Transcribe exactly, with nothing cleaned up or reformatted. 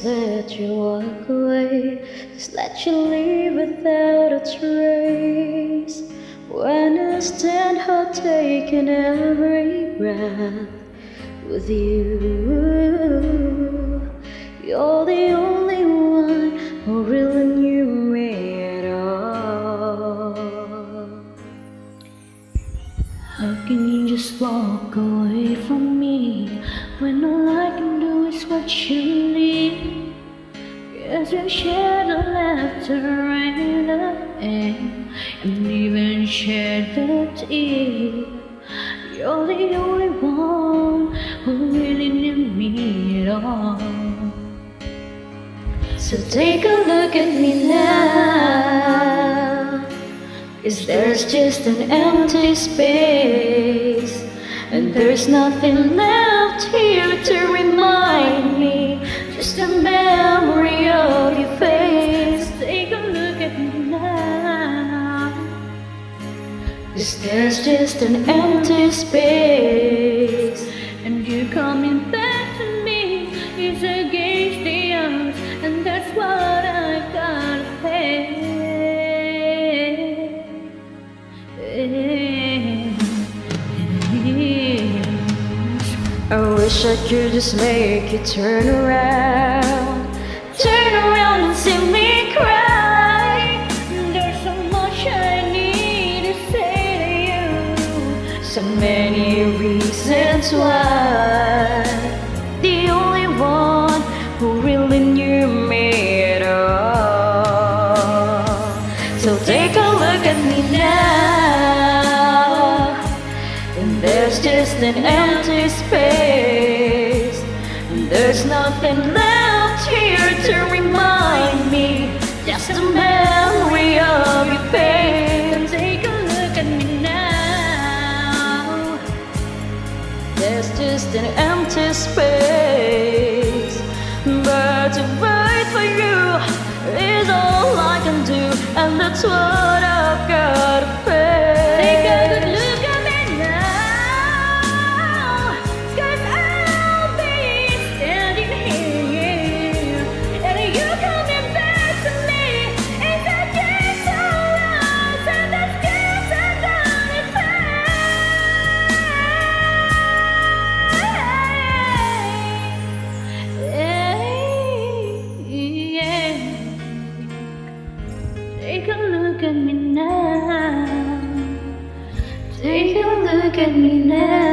let you walk away, just let you leave without a trace. When I stand hard taking every breath with you, you're the only one who really knew me at all. How can you just walk away from me when all I can do is watch you leave? Yes, you shared the laughter and the pain, and even shared the tears. You're the only one who really knew me at all. So take a look at me now, 'cause there's just an empty space, and there's nothing left here to remind me, just a memory of your face. Take a look at me now, 'cause there's just an empty space, and you coming back to me is against the odds, and that's what I gotta face. I wish I could just make you turn around, turn around and see me cry. There's so much I need to say to you, so many reasons why. The only one who really knew me at all. So take a look at me now, and there's just an empty space, and there's nothing left here to remind me, just a memory of your face. Take a look at me now, there's just an empty space, but to fight for you is all I can do, and that's what I've gotta face. Take a good look at me now, 'cause I'll be standing here, and you coming back to me is against all odds, and that's just a gonna Take a look at me now, take a look at me now.